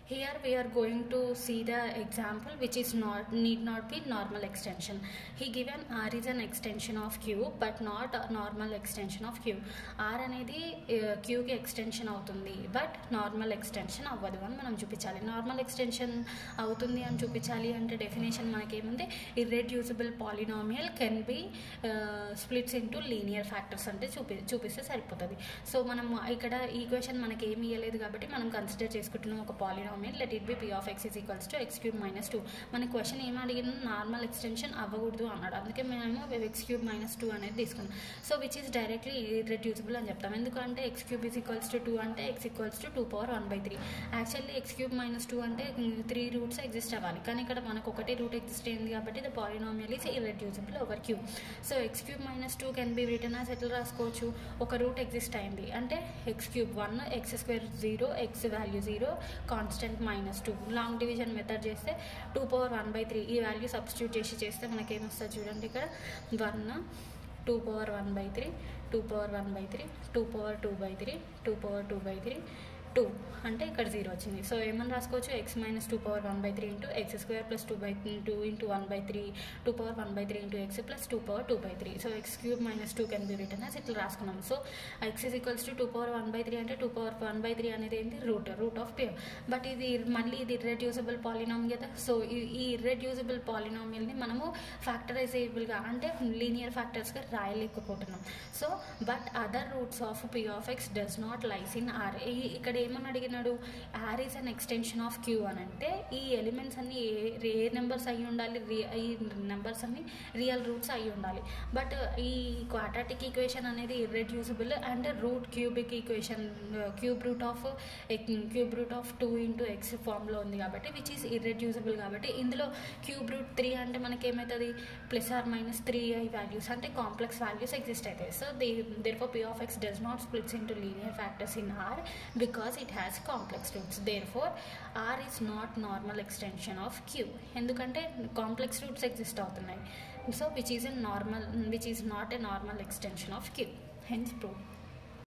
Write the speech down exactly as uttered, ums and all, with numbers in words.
Here we are going to see the example which is not need not be normal extension. He given R is an extension of Q but not a normal extension of Q. R అనేది Q కి extension అవుతుంది but normal extension అవ్వదు అని మనం చూపించాలి. Normal extension అవుతుంది అని చూపించాలి అంటే డెఫినేషన్ మనకేముంది, irreducible polynomial can be splits into linear factors అంటే చూపి చూపిస్తే సరిపోతుంది. సో మనం ఇక్కడ ఈక్వేషన్ మనకి ఏమి ఇవ్వలేదు కాబట్టి మనం కన్సిడర్ చేసుకుంటున్నాం ఒక polynomial. let it be p of x is equals to x cube minus two. మన క్వశ్చన్ ఏం అడిగిన నార్మల్ ఎక్స్టెన్షన్ అవ్వకూడదు అన్నాడు, అందుకే మేము x cube minus two అనేది తీసుకున్నాం. So which is directly irreducible అని చెప్తాం. ఎందుకంటే x cube is equals to two అంటే x equals to two power one by three. Actually x cube minus two అంటే త్రీ రూట్స్ ఎగ్జిస్ట్ అవ్వాలి, కానీ ఇక్కడ మనకు ఒకటే రూట్ ఎగ్జిస్ట్ అయింది కాబట్టి the polynomial is irreducible over Q. So x cube minus two can be written as ఎట్లా రాసుకోవచ్చు, ఒక రూట్ ఎగ్జిస్ట్ అయింది అంటే x cube one, x square zero, x value zero, constant minus two. Long division method చేస్తే two power one by three ఈ value substitute చేసి చేస్తే మనకేమొస్తుంది చూడండి, ఇక్కడ one, two power one by three, two power one by three, two power two by three, two power two by three, two అంటే ఇక్కడ zero వచ్చింది. So ఏమని రాసుకోవచ్చు, x minus two power one by three into x square plus two by two into one by three, two power one by three into x plus two power two by three. So x cube minus two can be written as ఇట్లా రాసుకున్నాం. So x is equals to two power one by three అంటే two power one by three అనేది ఏంటి, root root of P. But ఇది మళ్ళీ ఇది irreducible polynomial కదా. సో ఈ ఇర్రెడ్యూసిబుల్ పాలినామియల్ని మనము ఫ్యాక్టరైజేబుల్గా అంటే లీనియర్ ఫ్యాక్టర్స్గా రాయలేకపోతున్నాం. So but other roots of P of x does not lies in R. ఇక్కడ ఏమని అడిగినాడు, R is an extension of Q అని అంటే ఈ ఎలిమెంట్స్ అన్ని ఏ ఏ నెంబర్స్ అయ్యి ఉండాలి, ఈ నెంబర్స్ అన్ని రియల్ రూట్స్ అయ్యి ఉండాలి. బట్ ఈ క్వాడ్రాటిక్ ఈక్వేషన్ అనేది irreducible and root cubic equation cube root of cube root of two into x ఫామ్లో ఉంది కాబట్టి విచ్ ఈస్ ఇర్రెడ్యూసిబుల్. కాబట్టి ఇందులో క్యూబ్ రూట్ త్రీ అంటే మనకి ఏమవుతుంది, plus or minus three i values అంటే కాంప్లెక్స్ వాల్యూస్ ఎగ్జిస్ట్ అవుతాయి. So they therefore P of x does not splits into linear factors in R because it has complex roots. Therefore R is not normal extension of Q. ఎందుకంటే complex roots exist అవుతున్నాయి. So which is a normal which is not a normal extension of Q. Hence proved.